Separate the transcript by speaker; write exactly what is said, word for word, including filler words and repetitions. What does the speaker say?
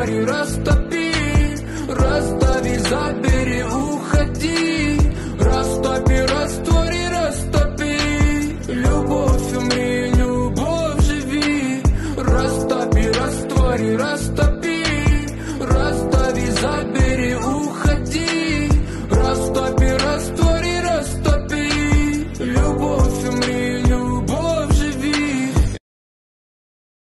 Speaker 1: раствори, растопи, раздави, забери, уходи. Растопи, раствори, растопи, любовь умри, любовь живи. Растопи, раствори, растопи.